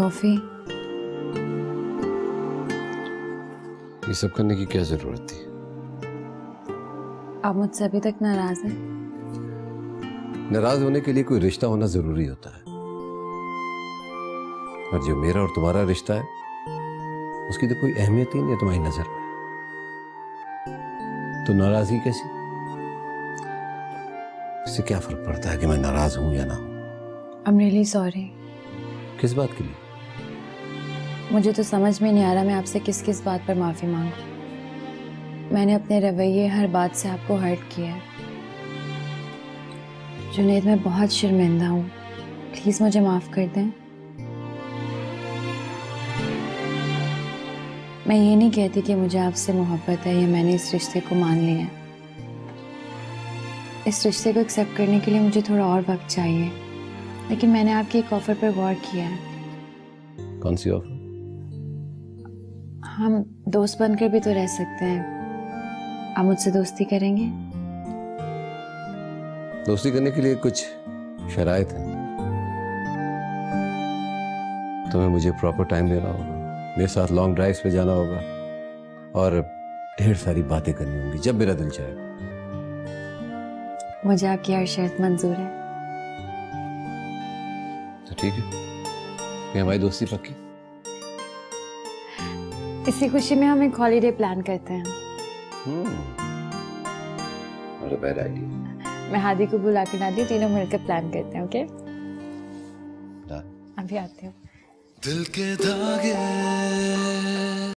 Coffee. ये सब करने की क्या जरूरत थी? आप मुझसे अभी तक नाराज हैं? नाराज होने के लिए कोई रिश्ता होना जरूरी होता है, और जो मेरा और तुम्हारा रिश्ता है उसकी तो कोई अहमियत ही नहीं है तुम्हारी नजर में। तो नाराजगी कैसी? इससे क्या फर्क पड़ता है कि मैं नाराज हूं या ना हूं? I'm really sorry। किस बात के लिए? मुझे तो समझ में नहीं आ रहा मैं आपसे किस किस बात पर माफी मांगूं। मैंने अपने रवैये हर बात से आपको हर्ट किया है। जुनैद, मैं बहुत शर्मिंदा हूँ, प्लीज मुझे माफ कर दें। मैं ये नहीं कहती कि मुझे आपसे मोहब्बत है या मैंने इस रिश्ते को मान लिया है। इस रिश्ते को एक्सेप्ट करने के लिए मुझे थोड़ा और वक्त चाहिए, लेकिन मैंने आपकी एक ऑफर पर गौर किया है। कौन सी ऑफर? हम दोस्त बनकर भी तो रह सकते हैं। आप मुझसे दोस्ती करेंगे? दोस्ती करने के लिए कुछ शराइत है। तुम्हें मुझे प्रॉपर टाइम देना होगा, मेरे साथ लॉन्ग ड्राइव्स पे जाना होगा, और ढेर सारी बातें करनी होंगी जब मेरा दिल चाहे। मुझे आपकी हर शर्त मंजूर है। तो ठीक है, ये हमारी दोस्ती पक्की। इसी खुशी में हम एक हॉलीडे प्लान करते हैं। What a bad idea. मैं हादी को बुला के नादी तीनों मिलकर प्लान करते हैं। ओके? Done. अभी आती हूँ। दिल के धागे